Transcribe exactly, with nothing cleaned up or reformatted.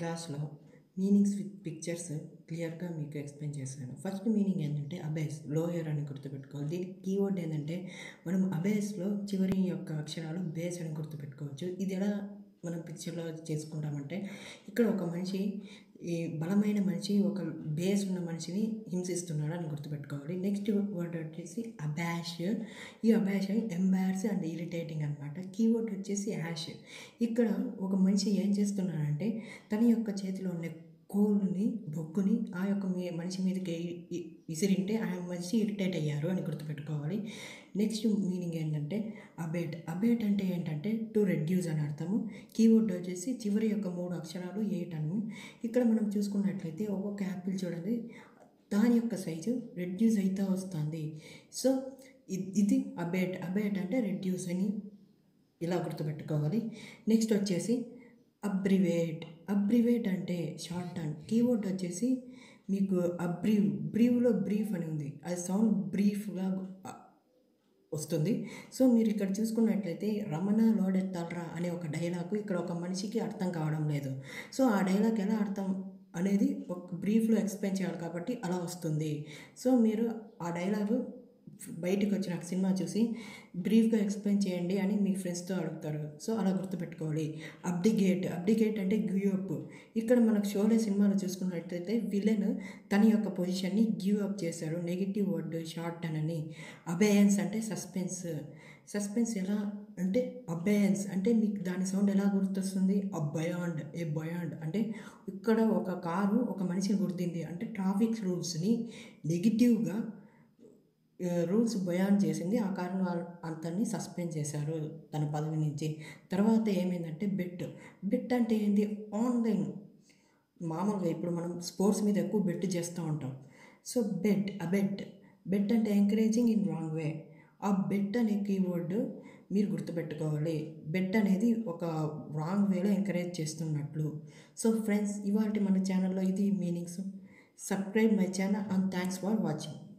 క్లాస్‌లో meanings with pictures క్లియర్‌గా మీకు ఎక్స్‌ప్లెయిన్ చేశాను. ఫస్ట్ మీనింగ్ ఏంటంటే అబేస్ లోయర్ అని గుర్తుపెట్టుకోవాలి. దీనికి కీవర్డ్ ఏంటంటే మనం అబేస్‌లో చివరి యొక్క అక్షరాలు బేస్ అని గుర్తుపెట్టుకోవచ్చు. ఇది ఎలా మనం పిక్చర్‌లో చేసుకుంటామంటే ఇక్కడ ఒక మనిషి ఈ బలమైన మనిషి ఒక బేస్ ఉన్న మనిషిని హింసిస్తున్నాడు అని గుర్తుపెట్టుకోవాలి. నెక్స్ట్ వర్డ్ వచ్చేసి అబాష్. ఈ అబాష్ ఎంబారస్ అండ్ ఇరిటేటింగ్ అనమాట. కీవర్డ్ వచ్చేసి యాష్. ఇక్కడ ఒక మనిషి ఏం చేస్తున్నాడంటే తన యొక్క చేతిలో ఉన్న కోలుని బొగ్గుని ఆ యొక్క మీ మనిషి మీదకి ఇ- విసిరింటే ఆ మనిషి ఇరిటేట్ అయ్యారు అని గుర్తుపెట్టుకోవాలి. నెక్స్ట్ మీనింగ్ ఏంటంటే అబేట్. అబేట్ అంటే ఏంటంటే టు రెడ్యూస్ అని అర్థము. కీవర్డ్ వచ్చేసి చివరి యొక్క మూడు అక్షరాలు ఎయిట్ అని. ఇక్కడ మనం చూసుకున్నట్లయితే ఒక్కొక్క యాపిల్ చూడండి దాని యొక్క సైజు రెడ్యూస్ అవుతూ వస్తుంది. సో ఇ- ఇది అబేట్. అబేట్ అంటే రెడ్యూస్ అని ఇలా గుర్తుపెట్టుకోవాలి. నెక్స్ట్ వచ్చేసి అబ్రివేట్. అబ్రివేట్ అంటే షార్ట్ టర్న్. కీవర్డ్ వచ్చేసి మీకు అబ్రీవ్. బ్రీవ్లో బ్రీఫ్ అని ఉంది, అది సౌండ్ బ్రీఫ్గా వస్తుంది. సో మీరు ఇక్కడ చూసుకున్నట్లయితే రమణ లోడెత్తాలరా అనే ఒక డైలాగు ఇక్కడ ఒక మనిషికి అర్థం కావడం లేదు. సో ఆ డైలాగ్ ఎలా అర్థం అనేది ఒక బ్రీఫ్లో ఎక్స్ప్లెయిన్ చేయాలి కాబట్టి అలా వస్తుంది. సో మీరు ఆ డైలాగు బయటికి వచ్చిన సినిమా చూసి బ్రీఫ్గా ఎక్స్ప్లెయిన్ చేయండి అని మీ ఫ్రెండ్స్తో అడుగుతారు. సో అలా గుర్తుపెట్టుకోవాలి. అబ్డిగేట్. అబ్డిగేట్ అంటే గివ్ అప్. ఇక్కడ మనకు షోలే సినిమాలో చూసుకున్నట్లయితే విలన్ తన యొక్క పొజిషన్ని గివ్ అప్ చేశారు. నెగిటివ్ వర్డ్ షార్ట్ టర్న్ అని. అబేయన్స్ అంటే సస్పెన్స్. సస్పెన్స్ ఎలా అంటే అబేయన్స్ అంటే మీకు దాని సౌండ్ ఎలా గుర్తొస్తుంది? అబయాండ్. ఏ బయాండ్ అంటే ఇక్కడ ఒక కారు ఒక మనిషిని గుర్తింది అంటే ట్రాఫిక్ రూల్స్ని నెగిటివ్గా రూల్స్ బయాన్ చేసింది. ఆ కారణం అతన్ని సస్పెండ్ చేశారు తన పదవి నుంచి. తర్వాత ఏమైందంటే బెట్. బెట్ అంటే ఏంటి? ఆన్లైన్. మామూలుగా ఇప్పుడు మనం స్పోర్ట్స్ మీద ఎక్కువ బెట్ చేస్తూ ఉంటాం. So bet abet. బెట్ అంటే ఎంకరేజింగ్ ఇన్ రాంగ్ వే. ఆ బెట్ అనే కీవర్డ్ మీరు గుర్తుపెట్టుకోవాలి. బెట్ అనేది ఒక రాంగ్ వేలో ఎంకరేజ్ చేస్తున్నట్లు. సో ఫ్రెండ్స్, ఇవాళ మన ఛానల్లో ఇది meanings. Subscribe my channel and thanks for watching.